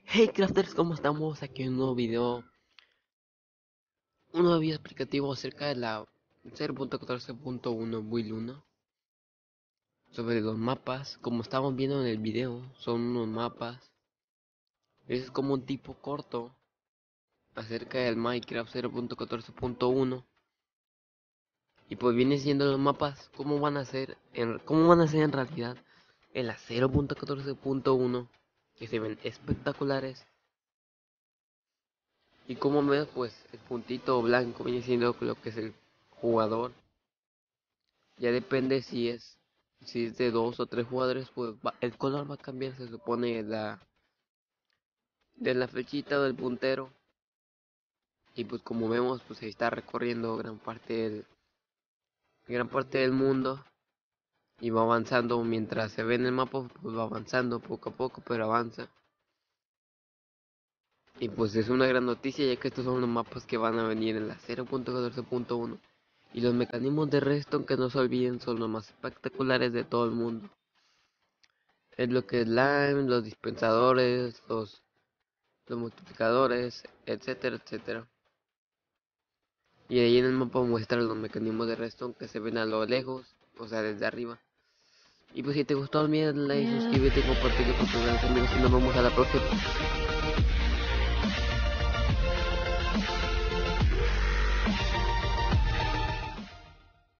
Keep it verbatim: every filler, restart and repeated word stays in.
Hey crafters, ¿cómo estamos? Aquí en un nuevo video, un nuevo video explicativo acerca de la cero punto catorce punto uno Build uno sobre los mapas. Como estamos viendo en el video, son unos mapas. Es como un tipo corto acerca del Minecraft cero punto catorce punto uno y pues viene siendo los mapas cómo van a ser en cómo van a ser en realidad en la cero punto catorce punto uno, que se ven espectaculares. Y como ves, pues el puntito blanco viene siendo lo que es el jugador. Ya depende si es si es de dos o tres jugadores, pues va- el color va a cambiar, se supone, de la de la flechita del puntero. Y pues como vemos, pues ahí está recorriendo gran parte del gran parte del mundo y va avanzando mientras se ve en el mapa, pues va avanzando poco a poco, pero avanza. Y pues es una gran noticia, ya que estos son los mapas que van a venir en la cero punto catorce punto uno. Y los mecanismos de redstone, que no se olviden, son los más espectaculares de todo el mundo. Es lo que es Lime, los dispensadores, los los multiplicadores, etcétera, etcétera. Y ahí en el mapa muestra los mecanismos de redstone que se ven a lo lejos, o sea, desde arriba. Y pues si te gustó, olvida like, suscríbete, compártelo con tus grandes amigos y nos vemos a la próxima.